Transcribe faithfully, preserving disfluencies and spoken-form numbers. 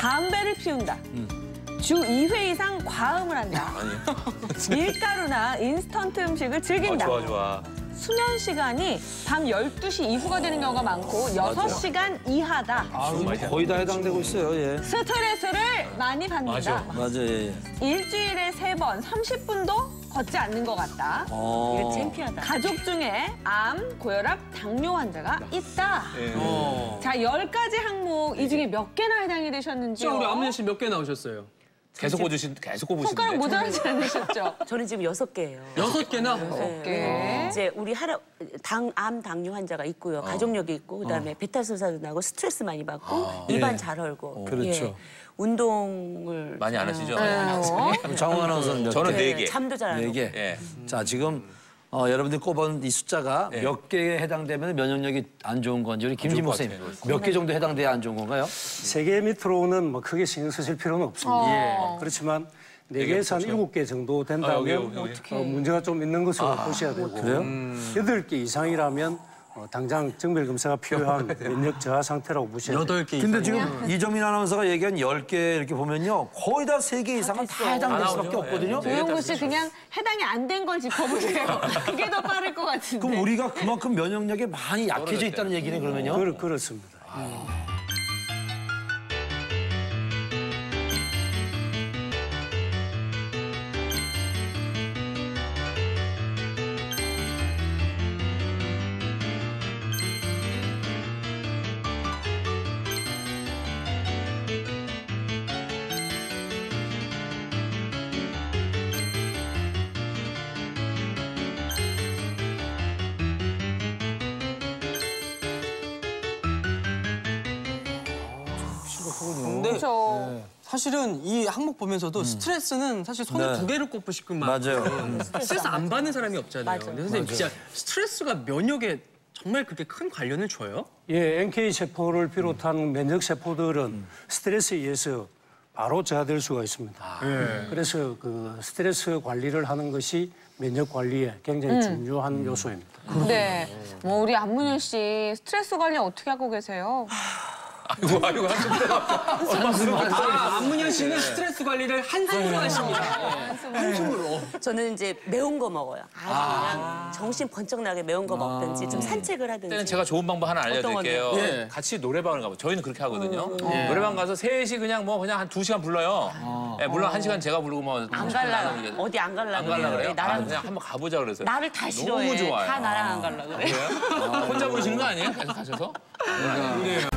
담배를 피운다. 음. 주 이 회 이상 과음을 한다. 밀가루나 인스턴트 음식을 즐긴다. 어, 좋아, 좋아. 수면 시간이 밤 열두 시 이후가 되는 경우가 많고 여섯 시간 이하다. 아, 거의 다 해당되고 있어요. 예. 스트레스를 많이 받는다. 맞아. 맞아요. 예, 예. 일주일에 세 번 삼십 분도 걷지 않는 것 같다. 어. 이거 창피하다. 가족 중에 암, 고혈압, 당뇨 환자가 있다. 예. 어. 자, 열 가지 항목 이 중에 몇 개나 해당이 되셨는지요? 자, 우리 안문현 씨 몇 개 나오셨어요? 계속 꽂으신, 계속 꼽으시는데. 손가락 모자라지 않으셨죠? 저는 지금 여섯 개예요. 여섯 개나? 네. 이제 우리 할아 당, 암 당뇨 환자가 있고요. 가족력이 있고 그다음에 베타술사도 나고 스트레스 많이 받고 입안 예. 잘 헐고. 그렇죠. 예. 운동을 많이 안 하시죠? 네. 장홍 아나운서는 몇 저는 개? 네 개. 잠도 잘 안 네 오고. 개. 예. 자, 지금 어, 여러분들이 꼽은 이 숫자가 예. 몇 개에 해당되면 면역력이 안 좋은 건지 우리 김진모 것 선생님 같아요. 몇 개 정도 해당돼야 안 좋은 건가요? 세 개 밑으로는 뭐 크게 신경 쓰실 필요는 없습니다. 그렇지만 네 개에서 한 일곱 개 정도 된다면 아, 여기요, 여기. 어, 문제가 좀 있는 것으로 보셔야 되고 그래요? 여덟 개 이상이라면 어, 당장 정밀 검사가 필요한 면역 저하 상태라고 보셔야 돼요. 여덟 개 근데 이상이요? 지금 이정민 아나운서가 얘기한 열 개 이렇게 보면요. 거의 다 세 개 이상은 다 해당될 수밖에 나오죠. 없거든요. 예. 조영구 씨 그냥 해당이 안 된 걸 짚어보세요. 그게 더 빠를 것 같은데. 그럼 우리가 그만큼 면역력이 많이 약해져 떨어졌대. 있다는 얘기네, 그러면요? 그렇, 그렇습니다. 근데 그렇죠. 사실은 이 항목 보면서도 스트레스는 사실 손에 네. 두 개를 꼽고 싶구만. 맞아요. 스트레스 안 받는 사람이 없잖아요. 맞아요. 근데 선생님 진짜 스트레스가 면역에 정말 그렇게 큰 관련을 줘요? 예, 엔케이 세포를 비롯한 면역 세포들은 스트레스에 의해서 바로 저하될 수가 있습니다. 그래서 그 스트레스 관리를 하는 것이 면역 관리에 굉장히 중요한 요소입니다. 네. 뭐 우리 안문현 씨 스트레스 관리 어떻게 하고 계세요? 아이고, 아이고, 한숨 아, 안문현 씨는 스트레스 관리를 한숨으로 하십니다. 한숨으로. 저는 이제 매운 거 먹어요. 아주 그냥 정신 번쩍 나게 매운 거 먹든지 좀 산책을 하든지. 그때는 제가 좋은 방법 하나 알려드릴게요. 건데요? 예. 같이 노래방을 가고 저희는 그렇게 하거든요. 노래방 가서 셋이 그냥 뭐 그냥 한 두 시간 불러요. 예, 물론 한 시간 제가 부르고 뭐 안 갈라 어디 안 갈라 안 갈라 그래요? 아, 나랑 그냥 한번 가보자 그래서. 나를 다 싫어해. 너무 좋아요. 다 나랑 안 갈라 그래. 그래요? 혼자 부르시는 거 아니에요? 계속 가셔서?